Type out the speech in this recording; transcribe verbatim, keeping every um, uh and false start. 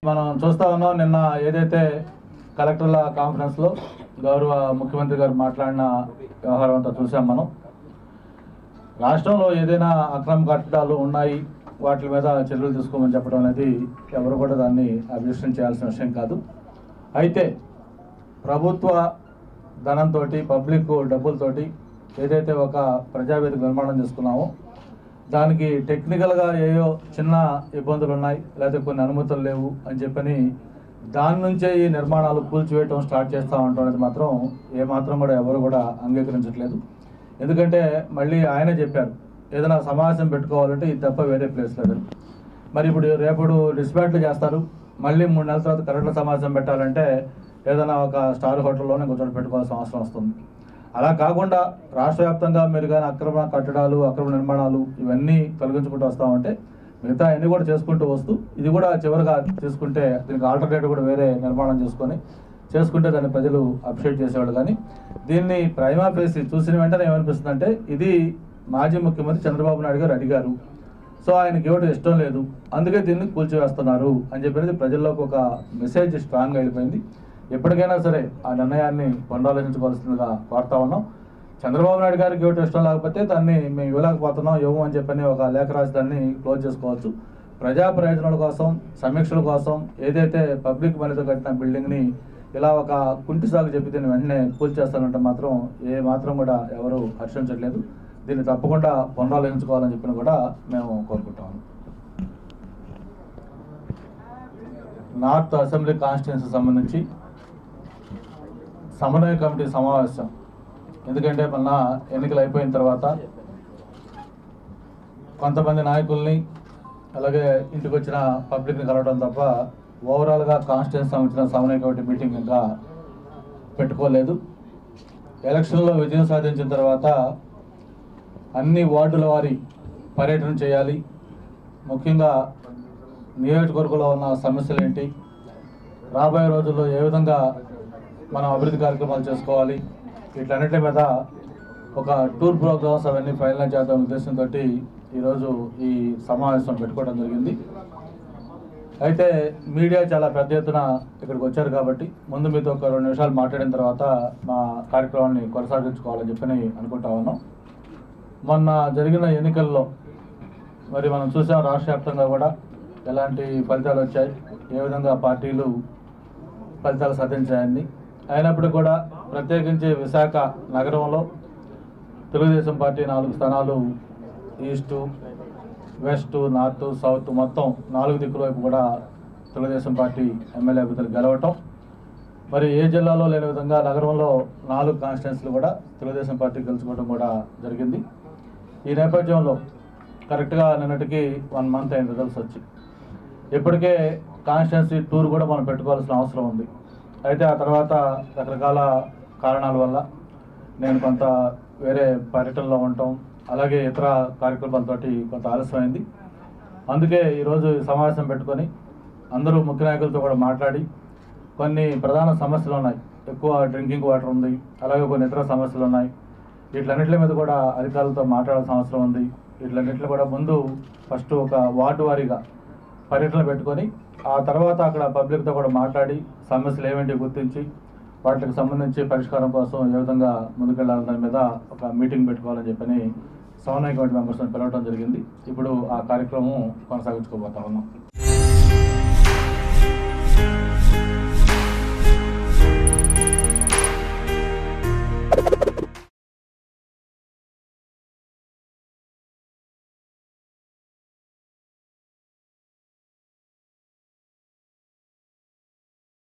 మనం చూస్తా ఉన్నాం. నిన్న ఏదైతే కలెక్టర్ల కాన్ఫరెన్స్లో గౌరవ ముఖ్యమంత్రి గారు మాట్లాడిన వ్యవహారం అంతా చూసాం. మనం రాష్ట్రంలో ఏదైనా అక్రమ కట్టడాలు ఉన్నాయి, వాటి మీద చర్యలు తీసుకోమని చెప్పడం అనేది ఎవరు కూడా దాన్ని అభివృద్ధి చేయాల్సిన విషయం కాదు. అయితే ప్రభుత్వ ధనంతో, పబ్లిక్ డబ్బులతోటి ఏదైతే ఒక ప్రజావేదిక నిర్మాణం చేసుకున్నామో దానికి టెక్నికల్గా ఏయో చిన్న ఇబ్బందులు ఉన్నాయి, లేకపోతే కొన్ని అనుమతులు లేవు అని చెప్పని దాని నుంచే ఈ నిర్మాణాలు కూల్చివేయటం స్టార్ట్ చేస్తూ ఉంటాం అనేది మాత్రం ఏమాత్రం కూడా ఎవరు కూడా అంగీకరించట్లేదు. ఎందుకంటే మళ్ళీ ఆయనే చెప్పారు, ఏదైనా సమావేశం పెట్టుకోవాలంటే ఇది తప్ప వేరే ప్లేస్ లేదు. మరి ఇప్పుడు రేపు డిస్పాట్లు చేస్తారు, మళ్ళీ మూడు నెలల తర్వాత కరెక్ట్ సమావేశం పెట్టాలంటే ఏదైనా ఒక స్టార్ హోటల్లోనే కొంచెం పెట్టుకోవాల్సిన అవసరం వస్తుంది. అలా కాకుండా రాష్ట్ర వ్యాప్తంగా మీరు కానీ అక్రమ కట్టడాలు, అక్రమ నిర్మాణాలు ఇవన్నీ తొలగించుకుంటూ వస్తామంటే మిగతా అన్నీ కూడా చేసుకుంటూ వస్తూ ఇది కూడా చివరిగా తీసుకుంటే దీనికి ఆల్టర్నేటివ్ కూడా వేరే నిర్మాణం చేసుకొని చేసుకుంటే దాన్ని ప్రజలు అప్రిషియేట్ చేసేవాళ్ళు. కానీ దీన్ని ప్రైమా ఫేసి చూసిన వెంటనే ఏమనిపిస్తుందంటే ఇది మాజీ ముఖ్యమంత్రి చంద్రబాబు నాయుడు గారు అడిగారు, సో ఆయనకి ఇవ్వడం ఇష్టం లేదు, అందుకే దీన్ని కూల్చివేస్తున్నారు అని చెప్పేది ప్రజల్లోకి ఒక మెసేజ్ స్ట్రాంగ్గా వెళ్ళిపోయింది. ఎప్పటికైనా సరే ఆ నిర్ణయాన్ని పునరాలోచించుకోవాల్సిందిగా కోరుతా ఉన్నాం. చంద్రబాబు నాయుడు గారికి ఇవ్వటం ఇష్టం లేకపోతే దాన్ని మేము ఇవ్వలేకపోతున్నాం, ఇవ్వము అని చెప్పని ఒక లేఖ రాసి దాన్ని క్లోజ్ చేసుకోవచ్చు. ప్రజా ప్రయోజనాల కోసం, సమీక్షల కోసం ఏదైతే పబ్లిక్ మనీతో కట్టిన బిల్డింగ్ని ఇలా ఒక కుంటి సాగు చెప్పి దీన్ని వెంటనే కూల్చేస్తానంటే మాత్రం ఏ మాత్రం కూడా ఎవరు హర్షించట్లేదు. దీన్ని తప్పకుండా పునరాలోచించుకోవాలని చెప్పిన కూడా మేము కోరుకుంటాము. నార్త్ అసెంబ్లీ కాన్స్టిట్యున్సీ సంబంధించి సమన్వయ కమిటీ సమావేశం, ఎందుకంటే మొన్న ఎన్నికలు అయిపోయిన తర్వాత కొంతమంది నాయకుల్ని అలాగే ఇంటికి వచ్చిన పబ్లిక్ని కలవడం తప్ప ఓవరాల్గా కాన్స్టిట్యున్సీ సంబంధించిన సమన్వయ కమిటీ మీటింగ్ ఇంకా పెట్టుకోలేదు. ఎలక్షన్లో విజయం సాధించిన తర్వాత అన్ని వార్డుల వారి పర్యటన చేయాలి, ముఖ్యంగా నియోజకవర్గంలో ఉన్న సమస్యలు ఏంటి, రాబోయే రోజుల్లో ఏ విధంగా మనం అభివృద్ధి కార్యక్రమాలు చేసుకోవాలి, వీటన్నిటి మీద ఒక టూర్ ప్రోగ్రామ్స్ అవన్నీ ఫైనల్ చేద్దాం ఉద్దేశంతో ఈరోజు ఈ సమావేశం పెట్టుకోవడం జరిగింది. అయితే మీడియా చాలా పెద్ద ఎత్తున ఇక్కడికి వచ్చారు కాబట్టి ముందు మీతో ఒక రెండు నిమిషాలు మాట్లాడిన తర్వాత మా కార్యక్రమాన్ని కొనసాగించుకోవాలని చెప్పని అనుకుంటా ఉన్నాం. మొన్న జరిగిన ఎన్నికల్లో మరి మనం చూసాం, రాష్ట్ర వ్యాప్తంగా కూడా ఎలాంటి ఫలితాలు వచ్చాయి, ఏ విధంగా పార్టీలు ఫలితాలు సాధించాయని. అయినప్పటికీ కూడా ప్రత్యేకించి విశాఖ నగరంలో తెలుగుదేశం పార్టీ నాలుగు స్థానాలు, ఈస్టు, వెస్ట్, నార్త్, సౌత్ మొత్తం నాలుగు దిక్కుల వైపు కూడా తెలుగుదేశం పార్టీ ఎమ్మెల్యే అభ్యర్థులు గెలవటం, మరి ఏ జిల్లాలో లేని విధంగా నగరంలో నాలుగు కాన్స్టిట్యున్సీలు కూడా తెలుగుదేశం పార్టీ గెలుచుకోవడం కూడా జరిగింది. ఈ నేపథ్యంలో కరెక్ట్గా నిన్నటికి వన్ మంత్ అయిన రిజల్ట్స్ వచ్చి ఇప్పటికే కాన్స్టిట్యున్సీ టూర్ కూడా మనం పెట్టుకోవాల్సిన అవసరం ఉంది. అయితే ఆ తర్వాత రకరకాల కారణాల వల్ల నేను కొంత వేరే పర్యటనలో ఉండటం, అలాగే ఇతర కార్యక్రమాలతోటి కొంత ఆలస్యమైంది. అందుకే ఈరోజు సమావేశం పెట్టుకొని అందరూ ముఖ్య నాయకులతో కూడా మాట్లాడి కొన్ని ప్రధాన సమస్యలు ఉన్నాయి, ఎక్కువ డ్రింకింగ్ వాటర్ ఉంది, అలాగే కొన్ని ఇతర సమస్యలు ఉన్నాయి, వీటిలన్నింటి మీద కూడా అధికారులతో మాట్లాడాల్సిన అవసరం ఉంది. వీటిలన్నింటిలో కూడా ముందు ఫస్ట్ ఒక వార్డు వారీగా పర్యటనలు పెట్టుకొని ఆ తర్వాత అక్కడ పబ్లిక్తో కూడా మాట్లాడి సమస్యలు ఏమేంటి గుర్తించి వాటికి సంబంధించి పరిష్కారం కోసం ఏ విధంగా ముందుకెళ్లాలని దాని మీద ఒక మీటింగ్ పెట్టుకోవాలని చెప్పని సమన్వయ కమిటీ మెంబర్స్ని పిలవడం జరిగింది. ఇప్పుడు ఆ కార్యక్రమం కొనసాగించుకోబోతా ఉన్నాం.